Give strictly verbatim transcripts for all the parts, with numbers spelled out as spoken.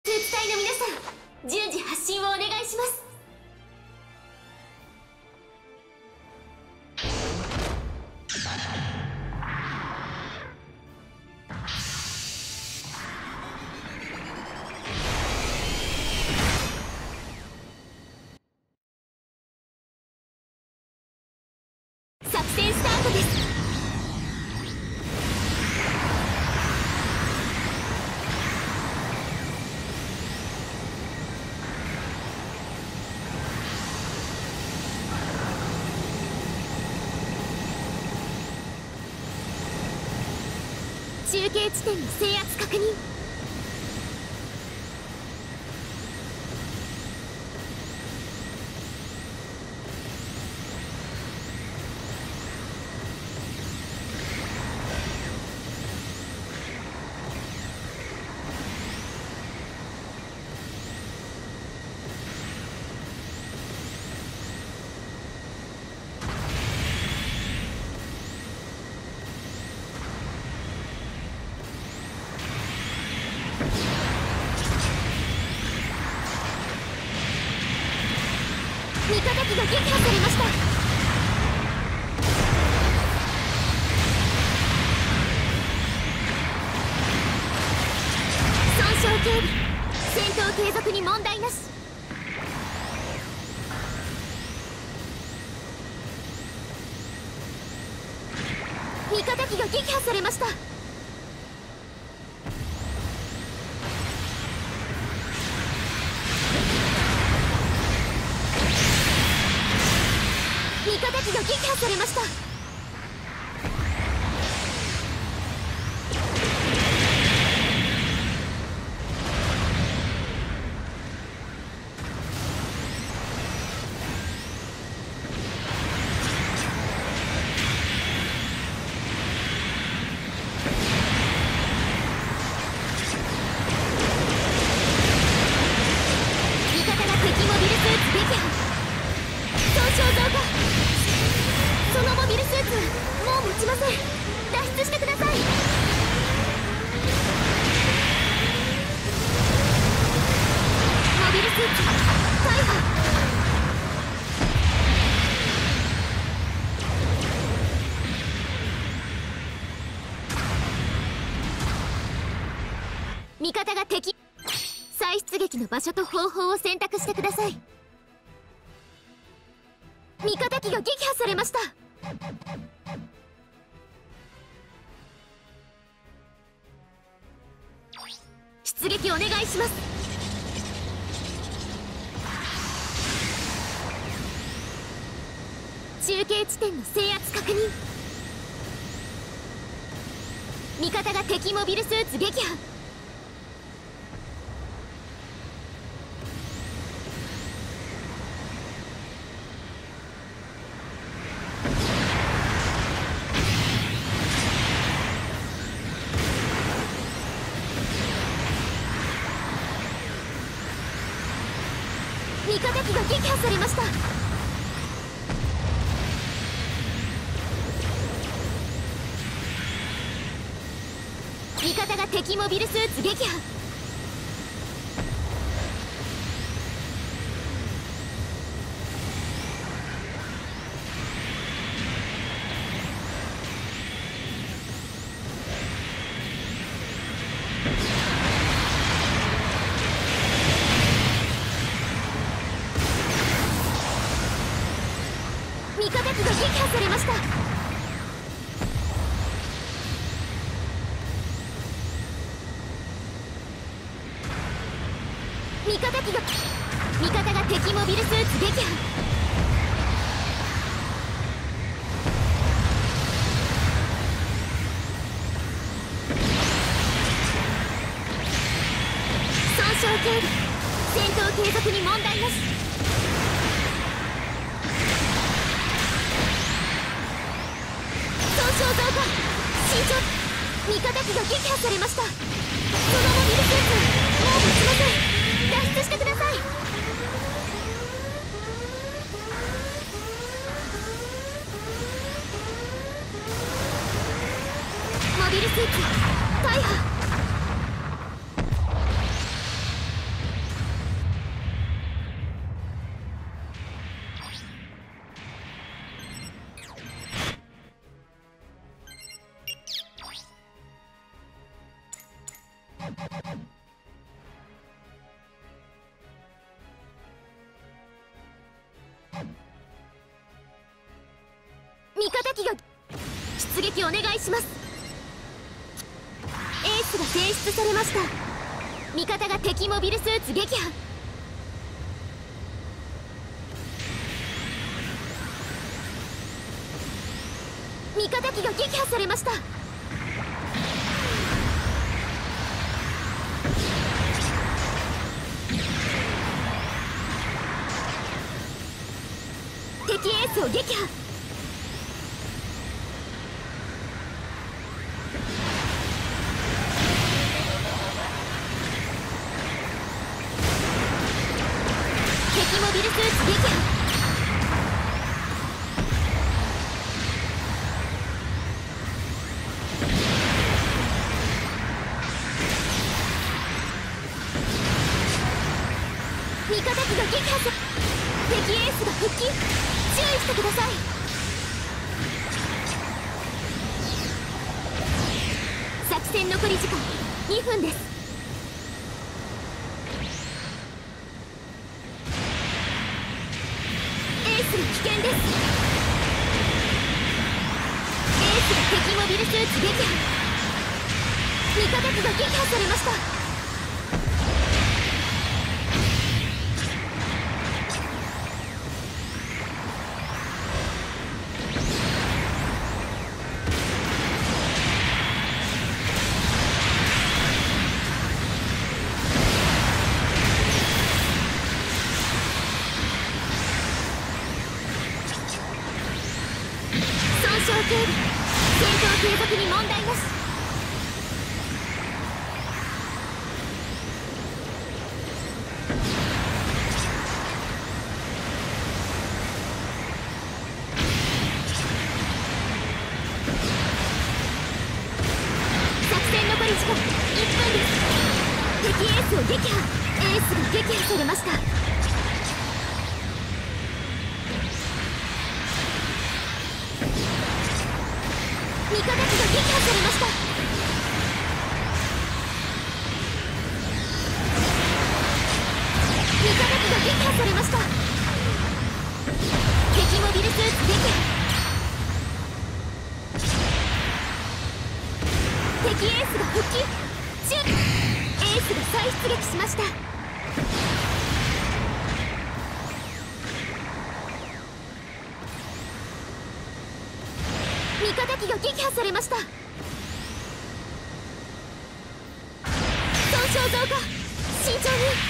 スーツ隊の皆さん、順次発進をお願いします。作戦スタートです。中継地点の制圧確認。味方機が撃破されました。損傷警備、戦闘継続に問題なし。味方機が撃破されました。味方機が撃破されました。味方が敵モビルスーツ撃破。損傷増加。そのモビルスーツもう持ちません。脱出してください。モビルスーツ大破。味方が敵。再出撃の場所と方法を選択してください。味方機が撃破されました。出撃お願いします。中継地点の制圧確認。味方が敵モビルスーツ撃破。味方機が撃破されました。味方が敵モビルスーツ撃破。味方機が撃破されました。味方機が味方が敵モビルスーツ撃破。損傷警備、戦闘継続に問題なし。増加。慎重。味方機が撃破されました。そのモビルスーツもう持ちません。脱出してください。モビルスーツ大破。 敵が出撃お願いします。エースが選出されました。味方が敵モビルスーツ撃破。味方機が撃破されました。敵エースを撃破。敵モビルスーツ撃破。味方機が撃破さ。敵エースが復帰。注意してください。作戦残り時間にふんです。エースが危険です。エースが敵モビルスーツ撃破。味方機が撃破されました。損傷警備、戦闘継続に問題なし。作戦残り時間いっぷんです。敵エースを撃破。エースが撃破されました。味方機が撃破されました。味方機が撃破されました。敵モビルスーツ撃破。敵エースが復帰。シュッ。エースが再出撃しました。味方機が撃破されました。損傷増加。慎重に。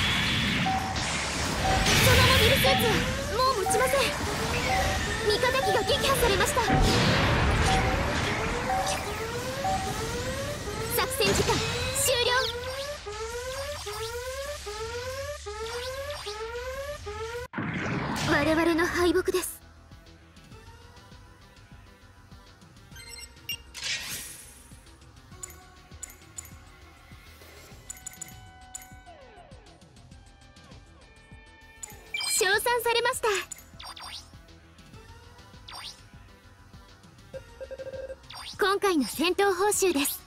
そのモビルスーツはもう持ちません。味方機が撃破されました。作戦時間終了。我々の敗北です。称賛されました。今回の戦闘報酬です。